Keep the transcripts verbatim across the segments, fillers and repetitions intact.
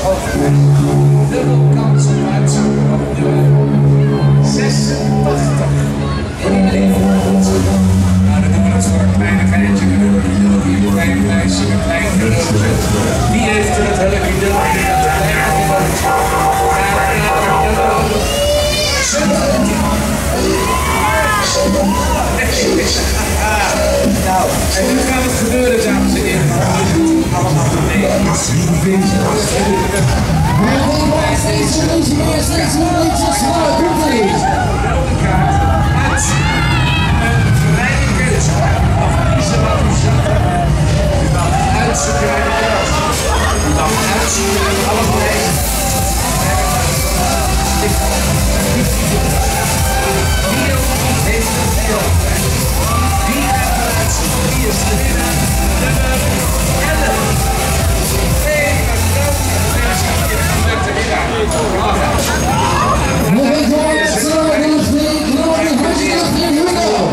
Dubbelkans om uitzoeken op nummer zesentachtig. En die meneer nou, dan doen we het voor een kleinigheidje. We doen hier een klein meisje, een klein cadeautje. Die heeft er het hele idee in het kleine cadeautje. Nou, en nu gaat het gebeuren, dames en heren. Allemaal beneden. Steeds een beetje meer, steeds een beetje sneller, komt er niet. Welke kaart uit een vrije keuze. Of kiezen wat u ziet. U mag uitzoeken bij de keuze. U mag uitzoeken bij alle prijzen. Wie ook niet heeft het veel. Wie gaat er uitzoeken? Wie is de winnaar? Nummer elf. Even groot. Met de winnaar. Nog een keer, zo, nog twee, nog een hartje, nog een, here we go.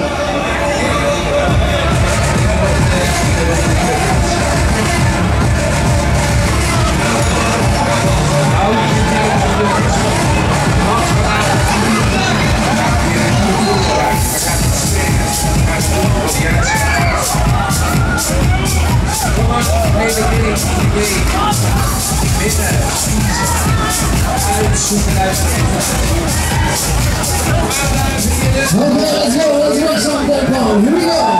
Uitzoeken uit de Okay, let's go, let's make some tempo, here we go.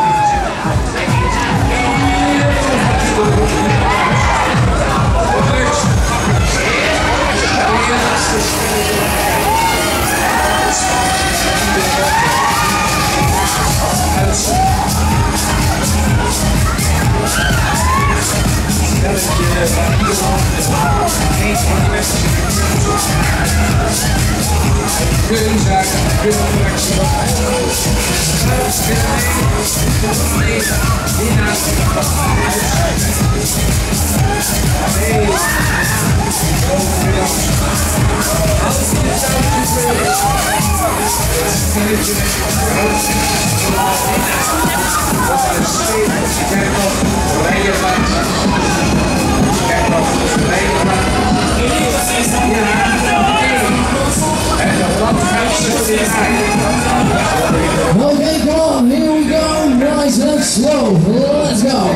Keuzezaak, keuzecollectie van winnaar nee, als je het zou kunnen kijk nog, rijden langs. Kijk nog, rijden langs. En dat gaat zo weer Okay, come on, here we go, nice and slow, let's go.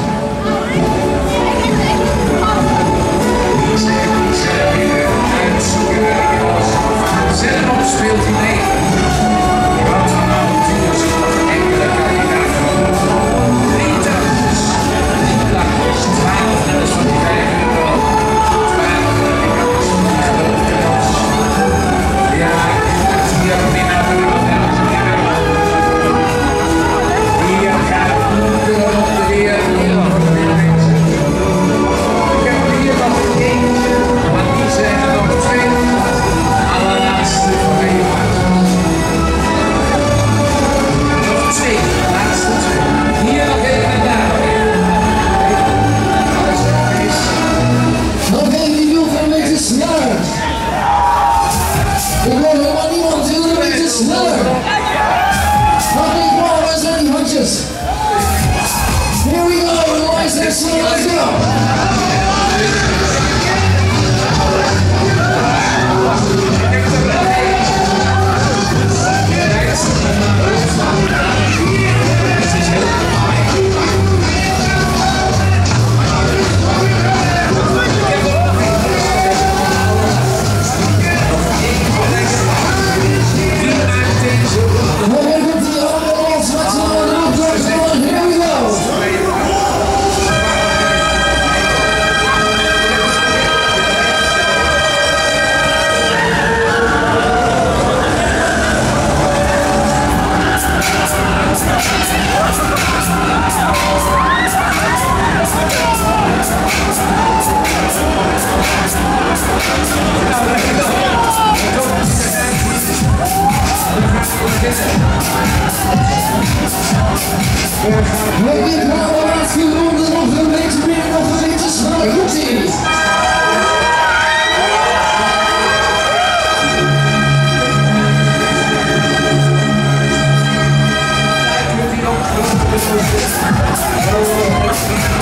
Zelf speelt hij mee. Wat dan nou natuurlijk enkele kandidaten. Drie tuintjes. Drie plakjes. Twaalf nummers van die vijf euro. Twaalf nummers van die grote kans. Ja, hier een winnaar van de dames en heren. Hier gaat Moeder op de wereld. Ik heb er hier nog eentje, maar die zijn er nog twee. Allerlaatste voor een nog twee, laatste twee. Hier nog even en daar. Alles wat is. Okay, die doet een beetje sneller. Ik wil helemaal niemand, die doet een beetje sneller. Okay, come on, waar zijn die handjes? Here we go, nice and slow, let's go. Okay, komt die allemaal los, met z'n allen op, here we go. We gaan de laatste ronde nog een beetje meer, nog een beetje sneller, komt ie. Kijk, moet hij ook